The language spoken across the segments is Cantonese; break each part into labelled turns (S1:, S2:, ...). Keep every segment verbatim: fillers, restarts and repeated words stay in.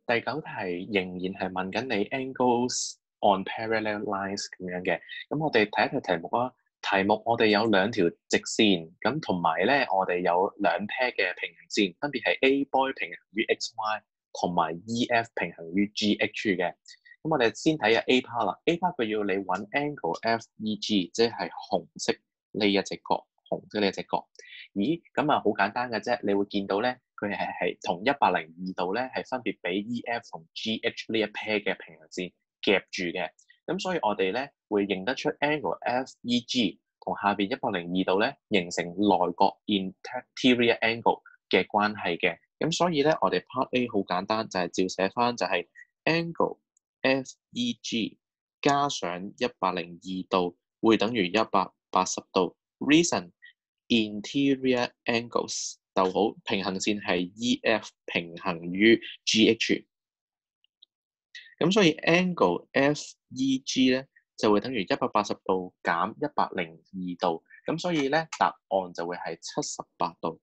S1: 第九題仍然係問緊你 angles on parallel lines 咁樣嘅。咁我哋睇一睇題目啦。題目我哋有兩條直線，咁同埋咧我哋有兩 pair 嘅平行線，分別係 A boy 平衡於 X Y 同埋 E F 平衡於 G H 嘅。咁我哋先睇下 A part 啦。A part 佢要你揾 angle F E G，即係紅色呢一隻角，紅色呢一隻角。咦，咁啊好簡單嘅啫，你會見到咧。佢係係同一百零二度咧，係分別俾 E F 同 G H 呢一 pair 嘅平行線夾住嘅。咁所以我哋咧會認得出 angle F E G 同下邊一百零二度咧形成內角 interior angle 嘅關係嘅。咁所以咧我哋 part A 好簡單，就係、是、照寫翻就係 angle F E G 加上一百零二度會等於一百八十度。Reason interior angles。逗號平行線係 E F 平衡於 G H， 咁所以 angle F E G 咧就會等於一百八十度減一百零二度，咁所以咧答案就會係七十八度。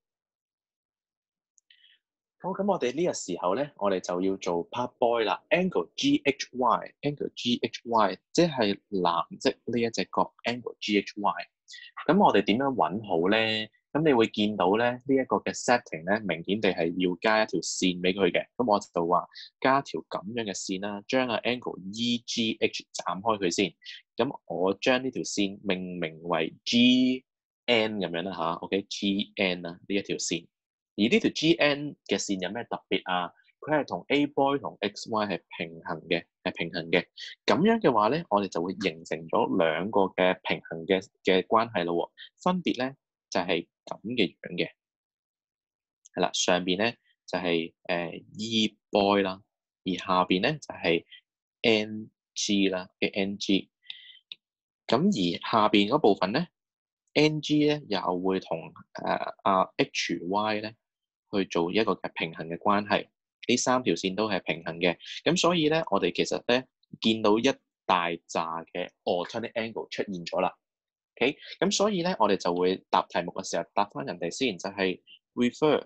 S1: 好，咁我哋呢個時候咧，我哋就要做 part boy 啦。angle G H Y，angle G H Y 即係藍色呢一隻角 angle G H Y。咁我哋點樣揾好咧？咁你會見到咧呢一、這個嘅 setting 咧，明顯地係要加一條線俾佢嘅。咁我就話加條咁樣嘅線啦，將個 angle E G H 斬開佢先。咁我將呢條線命名為 G N 咁樣啦吓 OK，G N 啊呢一條線。而呢條 G N 嘅線有咩特別啊？佢係同 A boy 同 X Y 係平衡嘅，係平衡嘅。咁樣嘅話咧，我哋就會形成咗兩個嘅平衡嘅嘅關係咯。分別咧就係咁嘅樣嘅，係啦，上邊咧就係、是、誒、呃、E boy 啦，而下邊咧就係、是、N G 啦嘅 N G。咁而下邊嗰部分咧 ，N G 咧又會同誒阿 H Y 咧去做一個嘅平衡嘅關係。呢三條線都係平衡嘅，咁所以咧，我哋其實咧見到一大紮嘅 alternate angle 出現咗啦。OK，咁所以咧，我哋就會答題目嘅時候答翻人哋先，就係、是、refer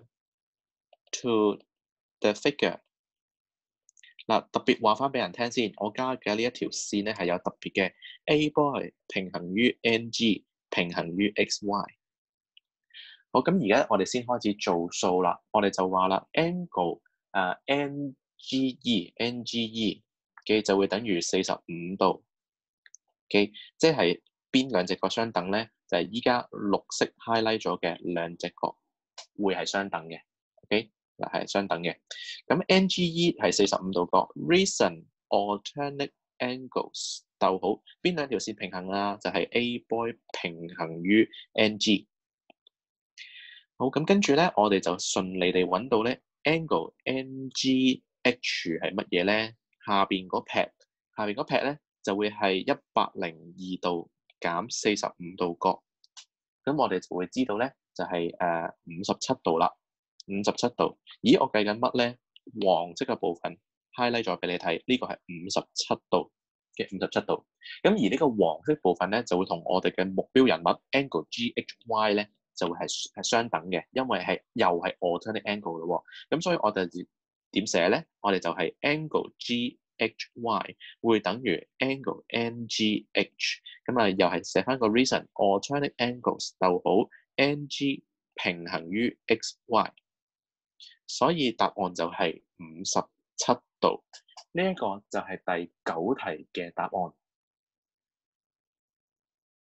S1: to the figure。嗱，特別話翻俾人聽先，我加嘅呢一條線咧係有特別嘅 A boy 平衡於 N G 平衡於 X Y。好，咁而家我哋先開始做數啦。我哋就話啦 ，angle 誒、uh, N G E N G E 嘅就會等於四十五度。OK，即係邊兩隻角相等咧？就係依家綠色 highlight 咗嘅兩隻角會係相等嘅。OK， 嗱係相等嘅。咁 N G E 係四十五度角 ，reason alternate angles 逗號邊兩條線平衡啊？就係、是、A boy 平衡於 N G。好，咁跟住咧，我哋就順利地揾到咧 angle N G H 係乜嘢咧？下邊嗰撇，下邊嗰撇咧就會係一百零二度減四十五度角。咁我哋就會知道咧，就係誒五十七度啦，五十七度。咦，我計緊乜咧？黃色嘅部分 highlight 咗俾你睇，呢、這個係五十七度嘅五十七度。咁而呢個黃色部分咧，就會同我哋嘅目標人物 angle G H Y 咧。就會係係相等嘅，因為係又係 alternate angle 咯喎，咁所以我哋點寫咧？我哋就係 angle G H Y 會等於 angle N G H， 咁啊又係寫翻個 reason alternate angles 逗號 N G 平衡於 X Y， 所以答案就係五十七度。呢、這、一個就係第九題嘅答案。